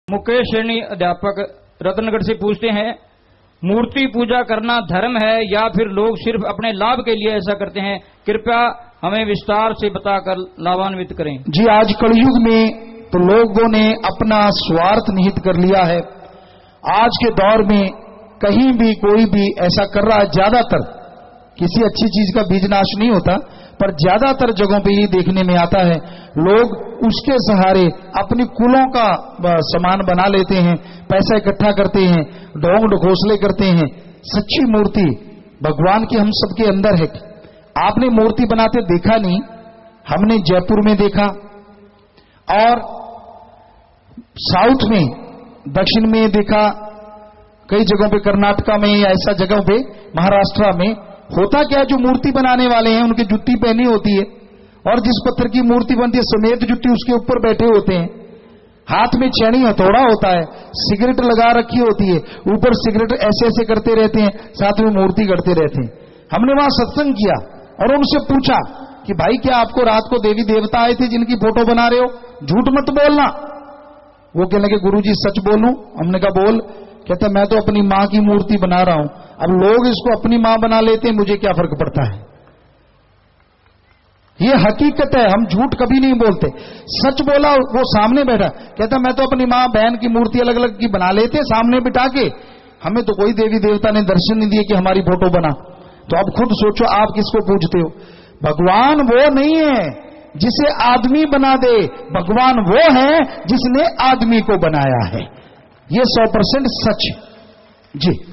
मुकेश श्रेणी अध्यापक रतनगढ़ से पूछते हैं, मूर्ति पूजा करना धर्म है या फिर लोग सिर्फ अपने लाभ के लिए ऐसा करते हैं? कृपया हमें विस्तार से बताकर लाभान्वित करें। जी, आज कलयुग में तो लोगों ने अपना स्वार्थ निहित कर लिया है। आज के दौर में कहीं भी कोई भी ऐसा कर रहा है, ज्यादातर किसी अच्छी चीज का बीज नाश नहीं होता, पर ज्यादातर जगहों पे ये देखने में आता है, लोग उसके सहारे अपनी कुलों का सामान बना लेते हैं, पैसा इकट्ठा करते हैं, ढोंग ढकोसले करते हैं। सच्ची मूर्ति भगवान की हम सबके अंदर है। आपने मूर्ति बनाते देखा नहीं, हमने जयपुर में देखा और साउथ में, दक्षिण में देखा, कई जगहों पे कर्नाटका में या ऐसा जगहों पे, महाराष्ट्र में होता क्या, जो मूर्ति बनाने वाले हैं उनकी जुत्ती पहनी होती है और जिस पत्थर की मूर्ति बनती है समेत जुत्ती उसके ऊपर बैठे होते हैं, हाथ में छेनी हथौड़ा होता है, सिगरेट लगा रखी होती है, ऊपर सिगरेट ऐसे ऐसे करते रहते हैं, साथ में मूर्ति करते रहते हैं। हमने वहां सत्संग किया और उनसे पूछा कि भाई क्या आपको रात को देवी देवता आए थे जिनकी फोटो बना रहे हो? झूठ मत बोलना। वो कहने लगे गुरुजी सच बोलूं? हमने कहा बोल। कहता मैं तो अपनी मां की मूर्ति बना रहा हूं, अब लोग इसको अपनी मां बना लेते हैं, मुझे क्या फर्क पड़ता है। ये हकीकत है, हम झूठ कभी नहीं बोलते। सच बोला वो सामने बैठा, कहता मैं तो अपनी मां बहन की मूर्ति अलग अलग की बना लेते सामने बिठा के, हमें तो कोई देवी देवता ने दर्शन नहीं दिए कि हमारी फोटो बना। तो अब खुद सोचो आप किसको पूजते हो। भगवान वो नहीं है जिसे आदमी बना दे, भगवान वो है जिसने आदमी को बनाया है। ये 100% सच है जी।